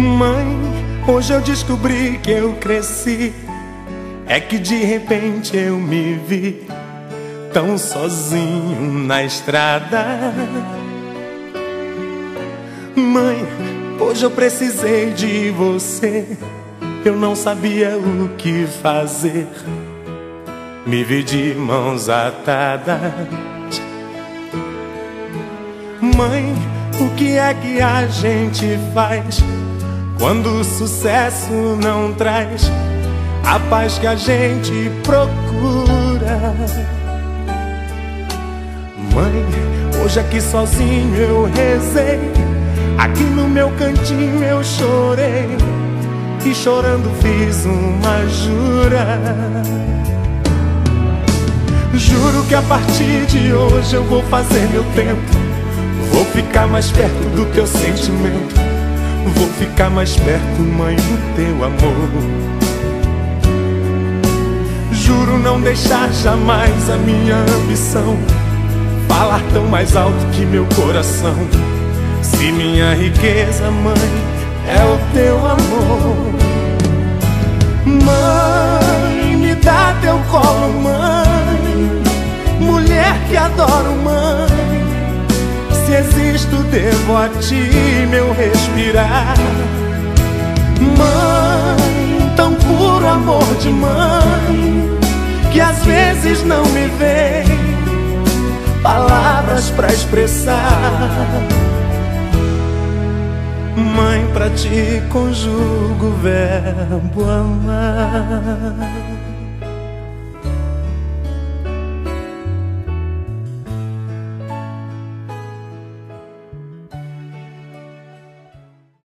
Mãe, hoje eu descobri que eu cresci. É que de repente eu me vi tão sozinho na estrada. Mãe, hoje eu precisei de você. Eu não sabia o que fazer. Me vi de mãos atadas. Mãe, o que é que a gente faz quando o sucesso não traz a paz que a gente procura? Mãe, hoje aqui sozinho eu rezei, aqui no meu cantinho eu chorei, e chorando fiz uma jura. Juro que a partir de hoje eu vou fazer meu tempo. Vou ficar mais perto do teu sentimento. Vou ficar mais perto, mãe, do teu amor. Juro não deixar jamais a minha ambição falar tão mais alto que meu coração. Se minha riqueza, mãe, é o teu amor. Mãe, me dá teu colo, mãe, mulher que adoro, mãe. Se existo, devo a ti meu respirar. Mãe, tão puro amor de mãe, que às vezes não me vem palavras pra expressar. Mãe, pra ti conjugo o verbo amar.